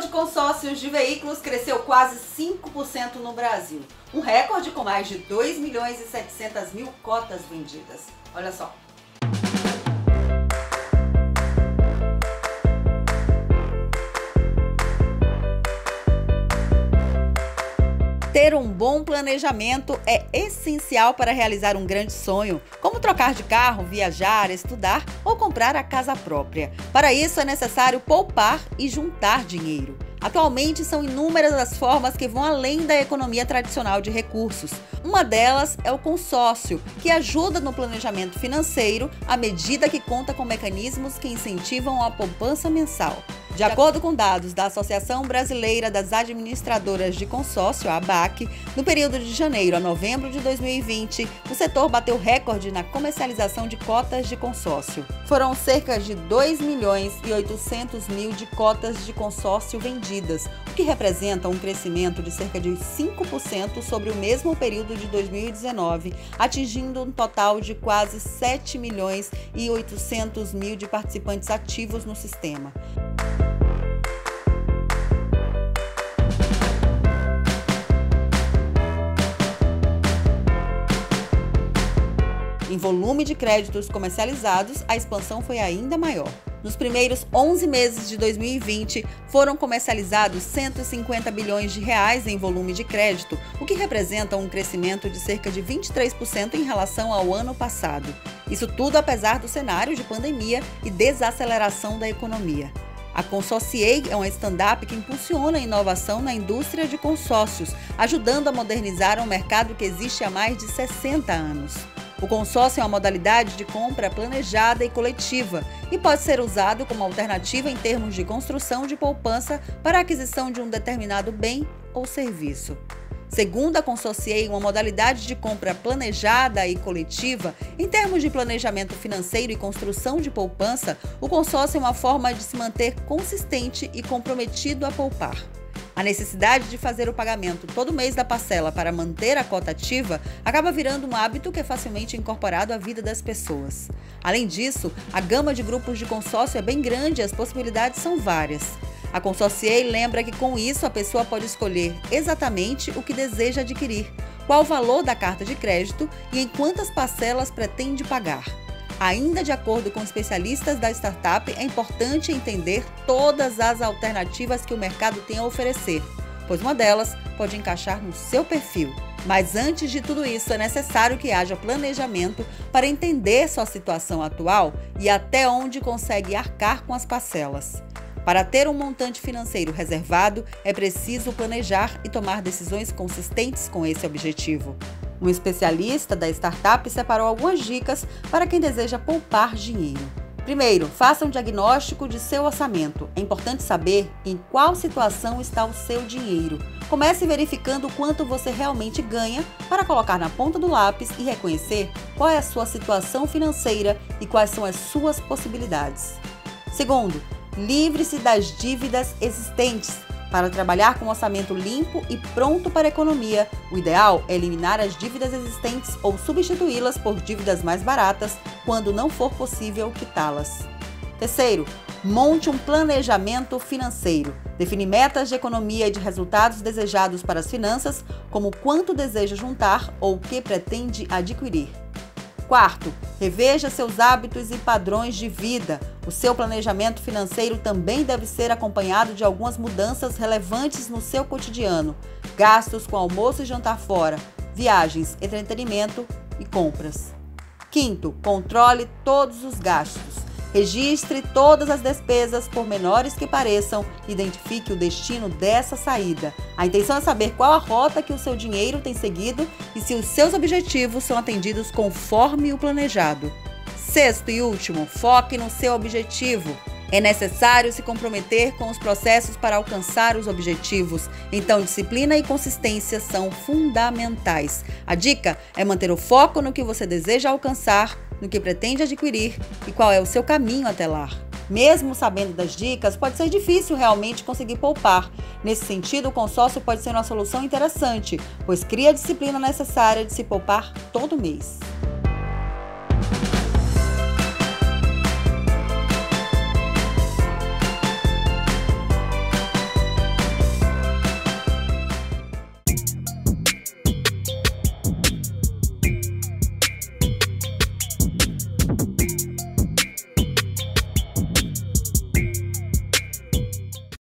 setor de consórcios de veículos cresceu quase 5% no Brasil. Um recorde com mais de 2.700.000 cotas vendidas. Olha só. Ter um bom planejamento é essencial para realizar um grande sonho, como trocar de carro, viajar, estudar ou comprar a casa própria. Para isso é necessário poupar e juntar dinheiro. Atualmente são inúmeras as formas que vão além da economia tradicional de recursos. Uma delas é o consórcio, que ajuda no planejamento financeiro à medida que conta com mecanismos que incentivam a poupança mensal. De acordo com dados da Associação Brasileira das Administradoras de Consórcio, a ABAC, no período de janeiro a novembro de 2020, o setor bateu recorde na comercialização de cotas de consórcio. Foram cerca de 2.800.000 de cotas de consórcio vendidas, o que representa um crescimento de cerca de 5% sobre o mesmo período de 2019, atingindo um total de quase 7.800.000 de participantes ativos no sistema. Em volume de créditos comercializados, a expansão foi ainda maior. Nos primeiros 11 meses de 2020, foram comercializados 150 bilhões de reais em volume de crédito, o que representa um crescimento de cerca de 23% em relação ao ano passado. Isso tudo apesar do cenário de pandemia e desaceleração da economia. A Consorciei é uma startup que impulsiona a inovação na indústria de consórcios, ajudando a modernizar um mercado que existe há mais de 60 anos. O consórcio é uma modalidade de compra planejada e coletiva e pode ser usado como alternativa em termos de construção de poupança para a aquisição de um determinado bem ou serviço. Segundo a Consorciei, uma modalidade de compra planejada e coletiva, em termos de planejamento financeiro e construção de poupança, o consórcio é uma forma de se manter consistente e comprometido a poupar. A necessidade de fazer o pagamento todo mês da parcela para manter a cota ativa acaba virando um hábito que é facilmente incorporado à vida das pessoas. Além disso, a gama de grupos de consórcio é bem grande e as possibilidades são várias. A Consorciei lembra que com isso a pessoa pode escolher exatamente o que deseja adquirir, qual o valor da carta de crédito e em quantas parcelas pretende pagar. Ainda de acordo com especialistas da startup, é importante entender todas as alternativas que o mercado tem a oferecer, pois uma delas pode encaixar no seu perfil. Mas antes de tudo isso, é necessário que haja planejamento para entender sua situação atual e até onde consegue arcar com as parcelas. Para ter um montante financeiro reservado, é preciso planejar e tomar decisões consistentes com esse objetivo. Um especialista da startup separou algumas dicas para quem deseja poupar dinheiro. Primeiro, faça um diagnóstico de seu orçamento. É importante saber em qual situação está o seu dinheiro. Comece verificando quanto você realmente ganha para colocar na ponta do lápis e reconhecer qual é a sua situação financeira e quais são as suas possibilidades. Segundo, livre-se das dívidas existentes. Para trabalhar com um orçamento limpo e pronto para a economia, o ideal é eliminar as dívidas existentes ou substituí-las por dívidas mais baratas quando não for possível quitá-las. Terceiro, monte um planejamento financeiro. Define metas de economia e de resultados desejados para as finanças, como quanto deseja juntar ou o que pretende adquirir. Quarto, reveja seus hábitos e padrões de vida. O seu planejamento financeiro também deve ser acompanhado de algumas mudanças relevantes no seu cotidiano: gastos com almoço e jantar fora, viagens, entretenimento e compras. Quinto, controle todos os gastos. Registre todas as despesas, por menores que pareçam, e identifique o destino dessa saída. A intenção é saber qual a rota que o seu dinheiro tem seguido e se os seus objetivos são atendidos conforme o planejado. Sexto e último, foque no seu objetivo. É necessário se comprometer com os processos para alcançar os objetivos, então disciplina e consistência são fundamentais. A dica é manter o foco no que você deseja alcançar, no que pretende adquirir e qual é o seu caminho até lá. Mesmo sabendo das dicas, pode ser difícil realmente conseguir poupar. Nesse sentido, o consórcio pode ser uma solução interessante, pois cria a disciplina necessária de se poupar todo mês.